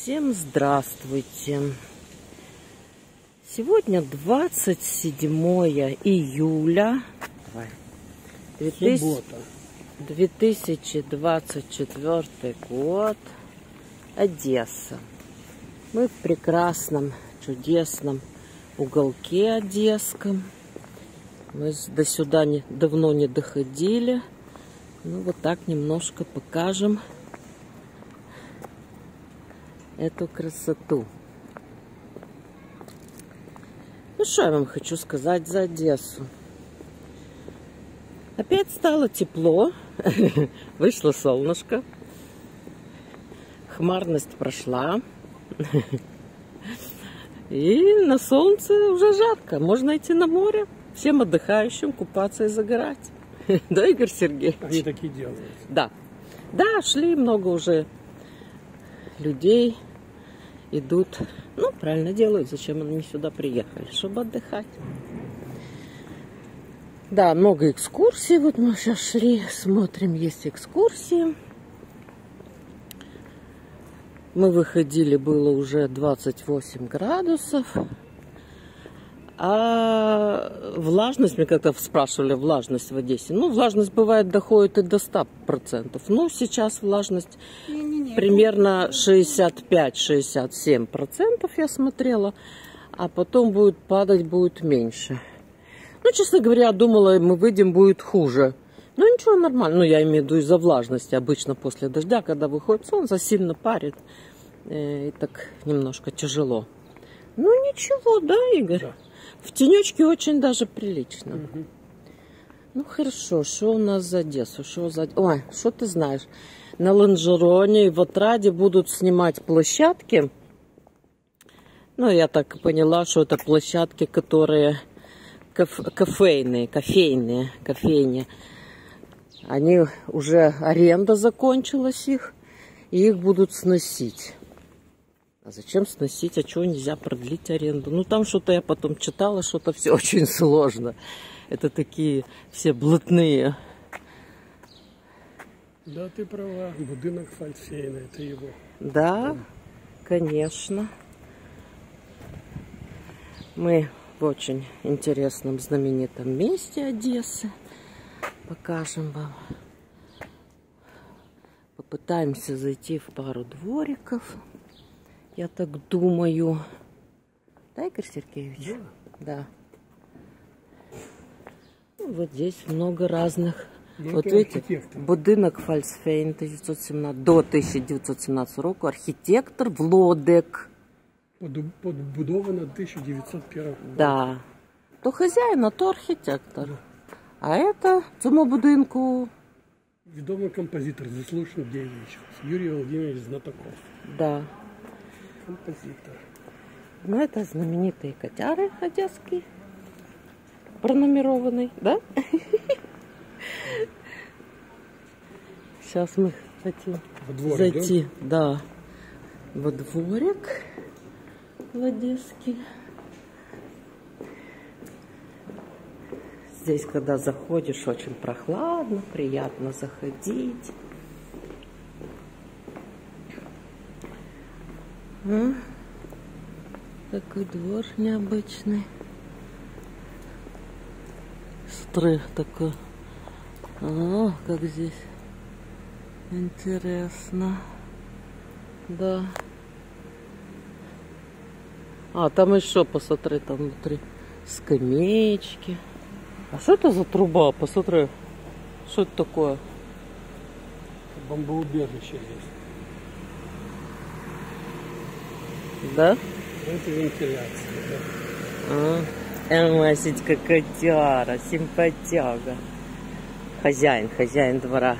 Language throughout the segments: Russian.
Всем здравствуйте! Сегодня 27 июля 2024 год, Одесса. Мы в прекрасном, чудесном уголке одесском. Мы до сюда давно не доходили. Ну вот так немножко покажем эту красоту. Ну что я вам хочу сказать за Одессу. Опять стало тепло, вышло солнышко, хмарность прошла, и на солнце уже жарко. Можно идти на море, всем отдыхающим купаться и загорать. Да, Игорь Сергеевич? Они такие делают. Да. Да, шли много уже людей, идут. Ну, правильно делают. Зачем они сюда приехали? Чтобы отдыхать. Да, много экскурсий. Вот мы сейчас шли, смотрим, есть экскурсии. Мы выходили, было уже 28 градусов. А влажность, мне как-то спрашивали, влажность в Одессе. Ну, влажность бывает доходит и до 100%. Ну, сейчас влажность примерно 65-67% я смотрела. А потом будет падать, будет меньше. Ну, честно говоря, думала, мы выйдем, будет хуже. Ну, ничего, нормально. Ну, я имею в виду из-за влажности. Обычно после дождя, когда выходит солнце, сильно парит. И так немножко тяжело. Ну, ничего, да, Игорь? Да. В тенечке очень даже прилично. Угу. Ну, хорошо. Что у нас за Одессу? Ой, что ты знаешь? На Лонжероне и в Отраде будут снимать площадки. Ну, я так поняла, что это площадки, которые кофейные. Они уже, аренда закончилась их, и их будут сносить. А зачем сносить? А чего нельзя продлить аренду? Ну, там что-то я потом читала, что-то все очень сложно. Это такие все блатные. Да, ты права. Будинок Фальцфейна, это его. Да, конечно. Мы в очень интересном, знаменитом месте Одессы. Покажем вам. Попытаемся зайти в пару двориков. Я так думаю. Да, Игорь Сергеевич? Да. Ну, вот здесь много разных. Ну, вот видите, будинок Фальцфейн 1917, до 1917 року. Архітектор Влодек. Подбудовано 1901 года. Да. То хазяин, а то архітектор. Да. А это цьому будинку... Відомый композитор, заслуженный діяч Юрий Владимирович Знатоков. Да. Композитор. Ну, это знаменитые котяры одесские. Пронумерованный, да? Сейчас мы хотим зайти, да, во дворик в Одесский. Здесь, когда заходишь, очень прохладно, приятно заходить. Такой двор необычный. Смотри, такой. О, как здесь интересно. Да. А, там еще, посмотри, там внутри скамеечки. А что это за труба? Посмотри. Что это такое? Бомбоубежище здесь. Да? Это вентиляция, да. Масечка котяра, симпатяга. Хозяин двора.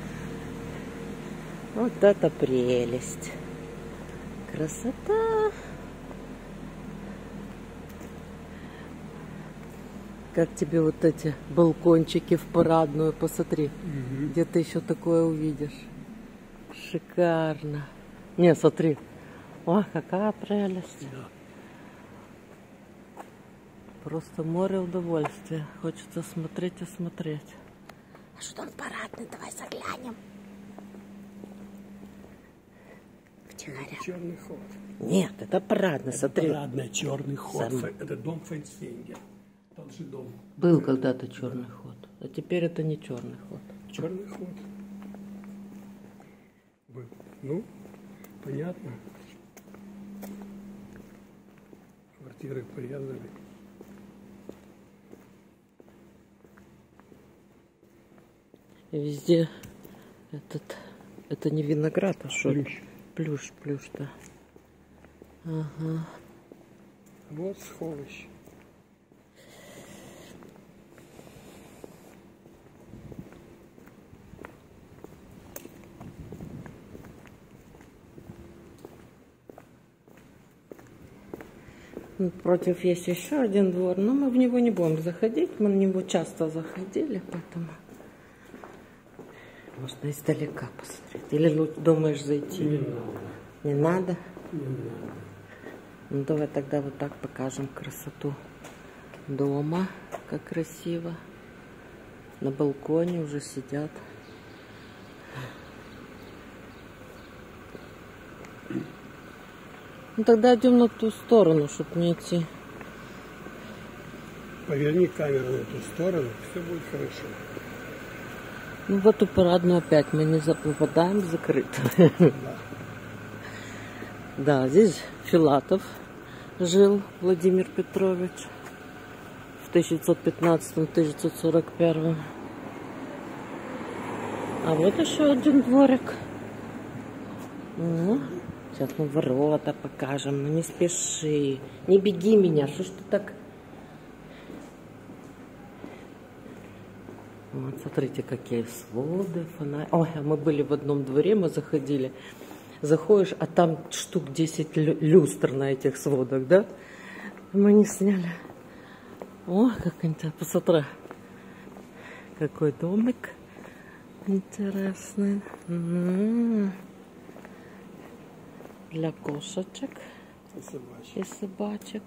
Вот это прелесть. Красота. Как тебе вот эти балкончики в парадную, посмотри. Угу. Где ты еще такое увидишь. Шикарно. Не, смотри. Ой, какая прелесть. Да. Просто море удовольствия. Хочется смотреть и смотреть. А что там в парадной? Давай заглянем. короче говоря. Черный ход. Нет, это парадный, смотри. Парадный черный ход. Сам. Это дом Фейнстейнер. Тот же дом. Был когда-то черный ход, а теперь это не черный ход. Черный ход. Был. Ну, понятно. Квартиры порезали. И везде это не виноград, а что? Плющ. Плющ, да. Ага. Вот сховище. Против есть еще один двор, но мы в него не будем заходить. Мы в него часто заходили, поэтому можно издалека посмотреть. Или думаешь зайти? Не надо. Не надо? Не надо. Ну давай тогда вот так покажем красоту дома, как красиво. На балконе уже сидят. Ну тогда идем на ту сторону, чтобы не идти. Поверни камеру на ту сторону, все будет хорошо. Ну в эту парадную опять мы не попадаем, закрыто. Да. Да, здесь Филатов жил, Владимир Петрович, в 1915-1941. А вот еще один дворик. Сейчас мы ворота покажем, но не спеши. Не беги меня, что ж ты так... Вот, смотрите, какие своды, фонари. Ой, а мы были в одном дворе, мы заходили. Заходишь, а там штук 10 люстр на этих сводах, да? Мы не сняли. О, как интересно, посмотри. Какой домик интересный. Для кошечек и собачек.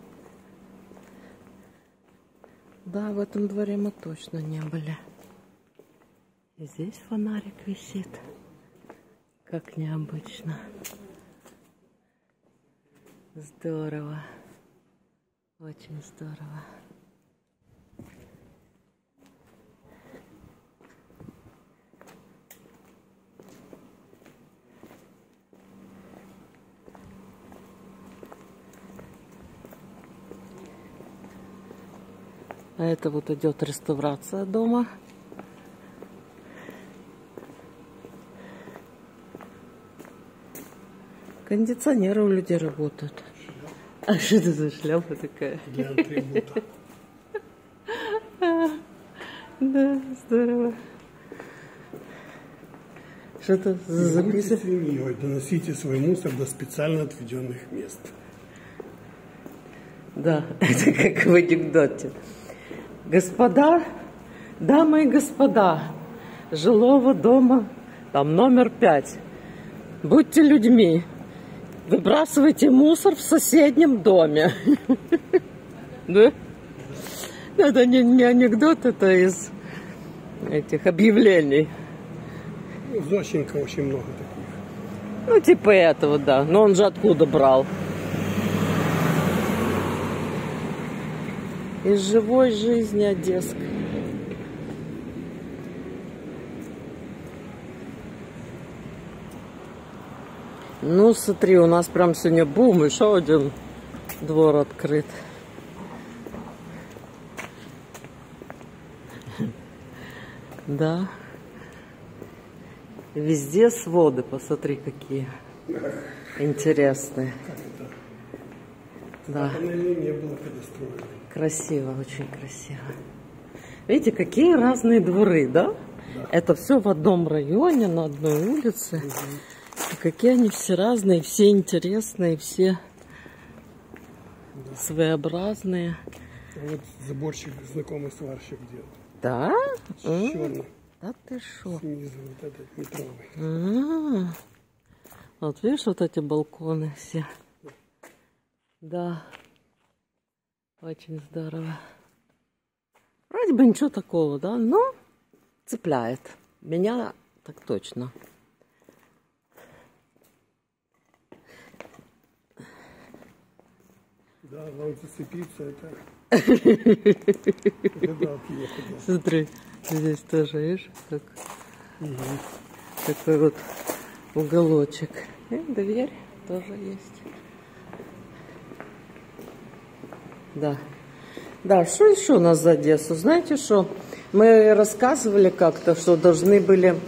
Да, в этом дворе мы точно не были. И здесь фонарик висит. Как необычно. Здорово. Очень здорово. А это вот идет реставрация дома. Кондиционеры у людей работают. А что это за шляпа такая? Для атрибута. Да, здорово. Что-то Будьте записано. свиньей, доносите свой мусор до специально отведенных мест. Да, это как в анекдоте. Господа, дамы и господа, жилого дома, там номер 5. Будьте людьми. Выбрасывайте мусор в соседнем доме. Да? Это не анекдот, это из этих объявлений. Ну, Зощенко очень много таких. Ну, типа этого, да. Но он же откуда брал? Из живой жизни одесской. Ну, смотри, у нас прям сегодня бум, еще один двор открыт. Да. Везде своды, посмотри, какие интересные. Как это? Да. Панели не было, когда строили. Красиво, очень красиво. Видите, какие разные дворы, да? Да. Это все в одном районе, на одной улице. И какие они все разные, все интересные, все своеобразные. Вот заборчик знакомый сварщик делал. Да? Черный. Да ты шо? Снизу вот этот метровый. Вот видишь, вот эти балконы все. Да. Очень здорово. Вроде бы ничего такого, да, но цепляет. Меня так точно. Да, вам зацепиться, это гадалки ехать. Смотри, здесь тоже, видишь, как такой вот уголочек. И дверь тоже есть. Да. Да, что еще у нас за Одессу? Знаете что? Мы рассказывали как-то, что должны были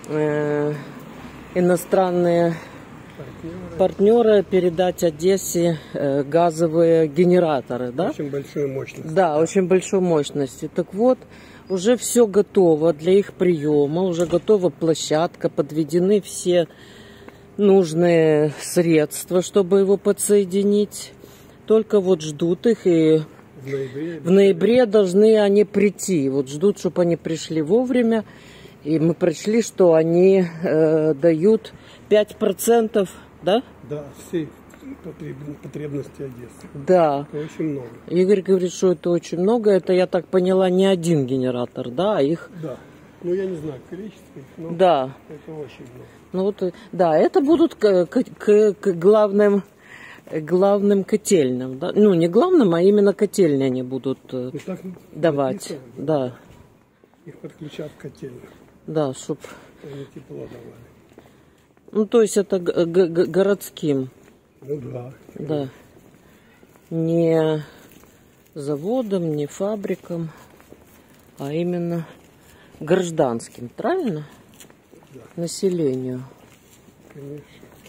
иностранные партнеры передать Одессе газовые генераторы, да? Очень большую мощность. Да, очень большой мощности. Так вот, уже все готово для их приема, уже готова площадка, подведены все нужные средства, чтобы его подсоединить. Только вот ждут их, и в ноябре должны они прийти. Вот ждут, чтобы они пришли вовремя. И мы прочли, что они дают 5%, да? Да, всей потребности Одессы. Да. Это очень много. Игорь говорит, что это очень много. Это, я так поняла, не один генератор, да, а их... Да. Ну, я не знаю количество их, но да. это очень много. Ну, вот, да, это будут к главным котельным. Да? Ну, не главным, а именно котельные они будут давать. Написано, да. Их подключат к котельным. Да, чтоб... Они тепло давали. Ну, то есть это городским. Ну да. Да. Не заводом, не фабрикам, а именно гражданским, правильно? Да. Населению. Конечно.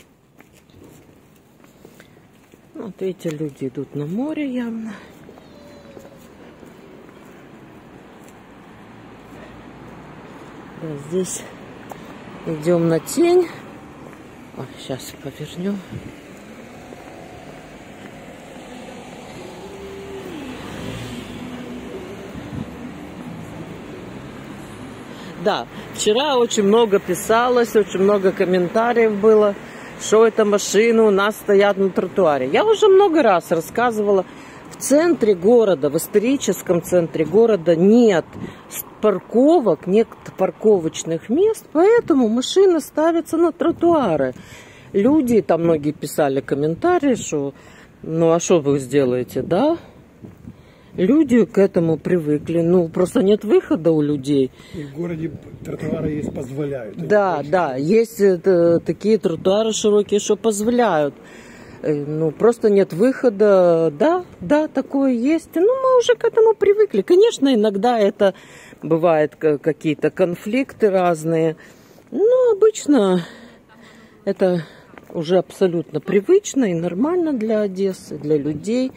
Вот видите, люди идут на море явно. Да, здесь идем на тень. О, сейчас повернем. Да, вчера очень много писалось, очень много комментариев было, что это машины у нас стоят на тротуаре. Я уже много раз рассказывала, в центре города, в историческом центре города нет парковок, нет парковочных мест, поэтому машины ставятся на тротуары. Люди, там многие писали комментарии, что ну а что вы сделаете, да? Люди к этому привыкли, ну просто нет выхода у людей. И в городе тротуары есть, позволяют. Да, да, есть такие тротуары широкие, что позволяют. Ну, просто нет выхода. Да, да, такое есть. Ну, мы уже к этому привыкли. Конечно, иногда это бывают какие-то конфликты разные. Но обычно это уже абсолютно привычно и нормально для Одессы, для людей.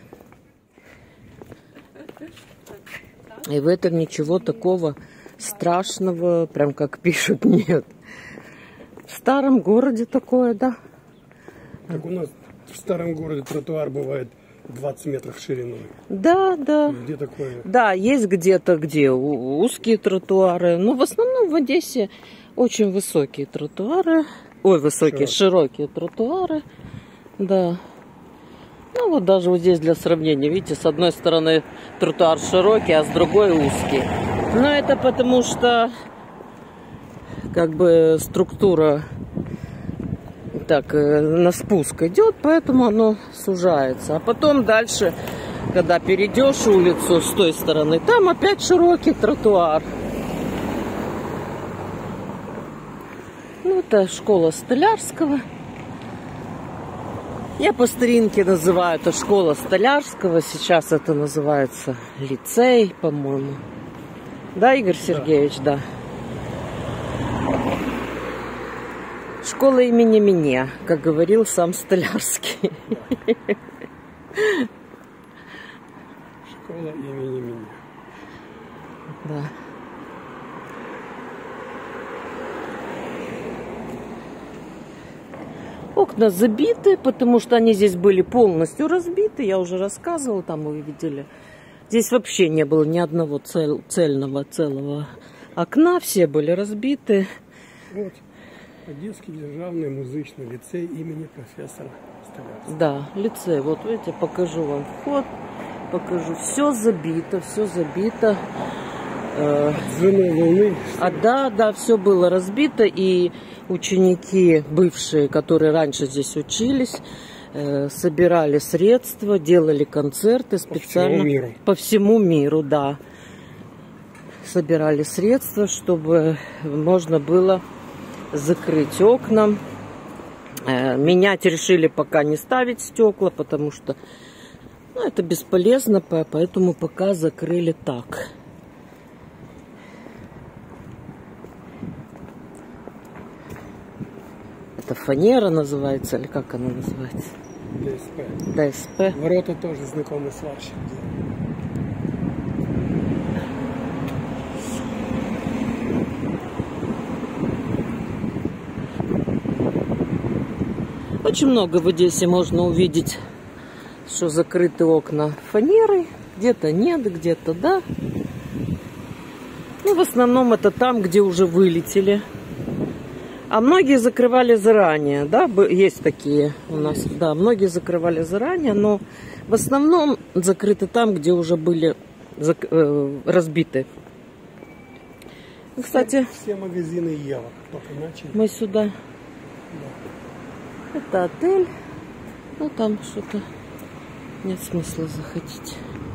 И в этом ничего такого страшного, прям как пишут, нет. В старом городе такое, да. Так у нас в старом городе тротуар бывает 20 метров шириной. Да, да. Где такое? Да, есть где-то, где узкие тротуары. Но в основном в Одессе очень высокие тротуары. Ой, высокие, широкие тротуары. Да. Ну вот даже вот здесь для сравнения, видите, с одной стороны тротуар широкий, а с другой узкий. Но это потому что как бы структура так на спуск идет, поэтому оно сужается. А потом дальше, когда перейдешь улицу с той стороны, там опять широкий тротуар. Ну, это школа Столярского. Я по старинке называю это школа Столярского. Сейчас это называется лицей, по-моему. Да, Игорь Сергеевич, да. Школа имени меня, как говорил сам Столярский. Школа имени меня. Да. Окна забиты, потому что они здесь были полностью разбиты. Я уже рассказывала, там вы видели. Здесь вообще не было ни одного цельного целого окна. Все были разбиты. Вот. Одесский державный музычный лицей имени профессора Столярского. Да, лицей. Вот видите, покажу вам вход. Покажу. Все забито, все забито. Волны. Да, все было разбито. И ученики бывшие, которые раньше здесь учились, собирали средства, делали концерты специально. По всему миру, да. Собирали средства, чтобы можно было закрыть окна. Менять решили пока не ставить стекла, потому что это бесполезно, поэтому пока закрыли так. Это фанера называется, или как она называется? ДСП. ДСП. Ворота тоже знакомый сварщик. Очень много в Одессе можно увидеть, что закрыты окна фанерой. Где-то нет, где-то да. Ну, в основном это там, где уже вылетели. А многие закрывали заранее, да, есть такие у нас. Да, многие закрывали заранее, но в основном закрыты там, где уже были разбиты. Кстати, все магазины Ева только начали. Мы сюда. Да. Это отель. Ну, там что-то нет смысла заходить.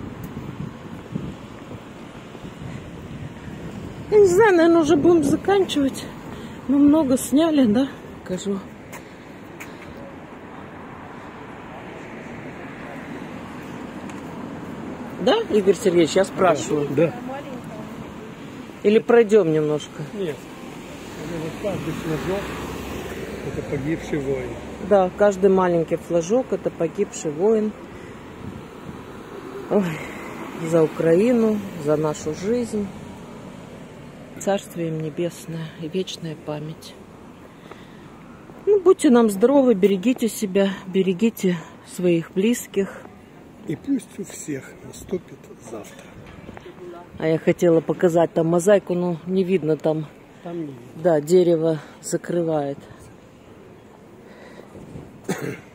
Я не знаю, наверное, уже будем заканчивать. Мы много сняли, да? Покажу. Да, Игорь Сергеевич, я спрашиваю. Да. Или пройдем немножко? Нет. Вот каждый флажок — это погибший воин. Да, каждый маленький флажок — это погибший воин. Ой, за Украину, за нашу жизнь. Царствие им небесное и вечная память. Ну, будьте нам здоровы, берегите себя, берегите своих близких. И пусть у всех наступит завтра. А я хотела показать там мозаику, но не видно там. Там не видно. Да, дерево закрывает.